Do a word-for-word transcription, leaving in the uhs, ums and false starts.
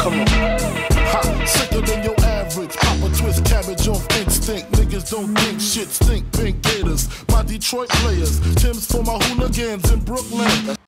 Come on. Ha, sicker than your average. Pop a twist cabbage off instinct. Niggas don't think shit stink. Pink Gators, my Detroit players. Tim's for my hooligans in Brooklyn.